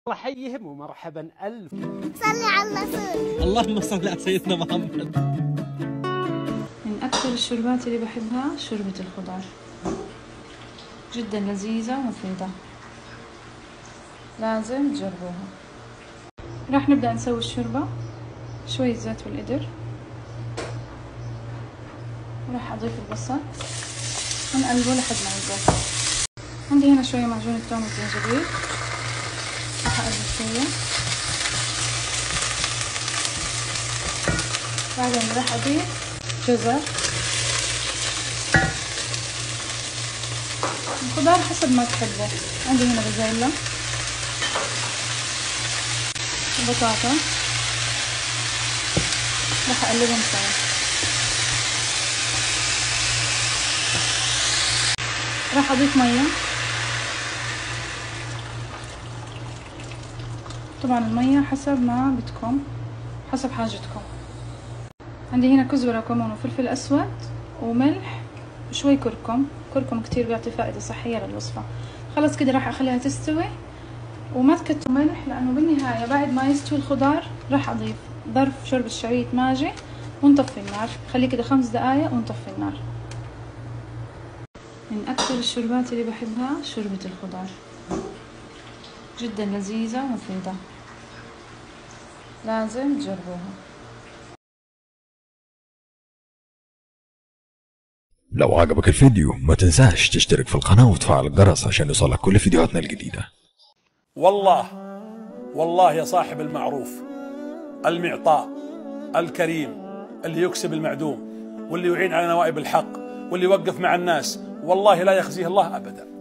حيهم ومرحبا ألف. صلي على الرسول. اللهم صل على سيدنا محمد. من أكثر الشوربات اللي بحبها شوربة الخضار، جدا لذيذة ومفيدة، لازم تجربوها. راح نبدأ نسوي الشوربة. شوية زيت بالقدر، وراح أضيف البصل ونقلبه لحد ما ينزل. عندي هنا شوية معجون الثوم والزنجبيل، راح أقلب شوية. بعدين راح أضيف جزر، الخضار حسب ما تحبه. عندي هنا بازيلا وبطاطا، راح أقلبهم سوا. راح أضيف مية، طبعا المية حسب ما بدكم، حسب حاجتكم. عندي هنا كزبرة وكمون وفلفل أسود وملح وشوي كركم. كركم كتير بيعطي فائدة صحية للوصفة. خلص كده راح أخليها تستوي، وما تكتروا ملح لأنه بالنهاية بعد ما يستوي الخضار راح أضيف ظرف شوربة شعرية ماجي ونطفي النار. خليه كده 5 دقايق ونطفي النار. من أكثر الشوربات اللي بحبها شوربة الخضار، جدا لذيذة ومفيدة، لازم تجربوها. لو عجبك الفيديو ما تنساش تشترك في القناة وتفعل الجرس عشان يوصلك كل فيديوهاتنا الجديدة. والله يا صاحب المعروف، المعطاء الكريم، اللي يكسب المعدوم، واللي يعين على نوائب الحق، واللي يوقف مع الناس، والله لا يخزيه الله أبدا.